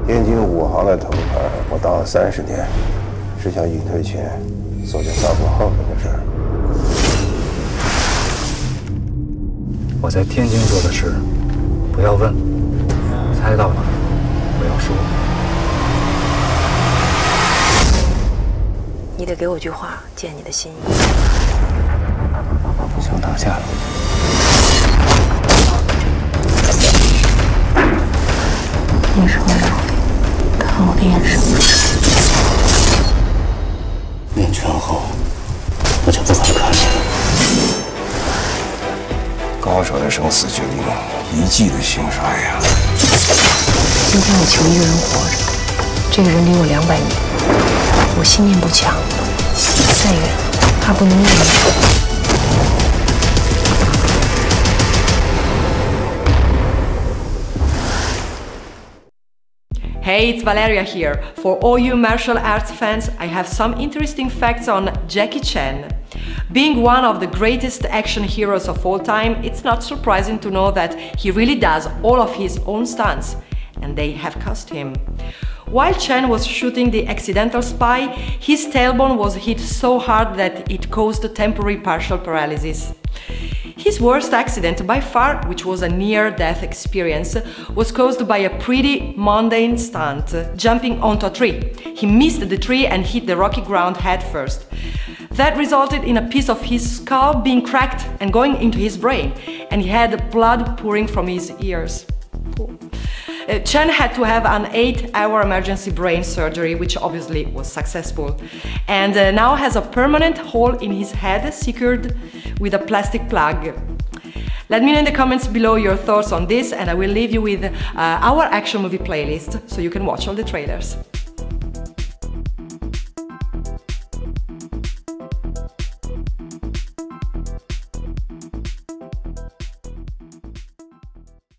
边境武行的头牌，我当了30年，只想隐退前做件造福后人的事儿。 我在天津做的事，不要问，猜到了不要说。 你得给我句话，见你的心意。 想打架了。 你说的，看我的眼神。 练拳后，我就不敢看你了。 高手的生死决定一记的兴杀呀！ 今天我求一个人活着，这个人离我200米，我信念不强，再远怕不能认你。 Hey, it's Valeria here. For all you martial arts fans, I have some interesting facts on Jackie Chan. Being one of the greatest action heroes of all time, it's not surprising to know that he really does all of his own stunts, and they have cost him. While Chen was shooting the accidental spy, his tailbone was hit so hard that it caused temporary partial paralysis. His worst accident by far, which was a near-death experience, was caused by a pretty mundane stunt, jumping onto a tree. He missed the tree and hit the rocky ground head first. That resulted in a piece of his skull being cracked and going into his brain, and he had blood pouring from his ears. Chen had to have an 8-hour emergency brain surgery, which obviously was successful, and now has a permanent hole in his head secured with a plastic plug. Let me know in the comments below your thoughts on this, and I will leave you with our action movie playlist so you can watch all the trailers.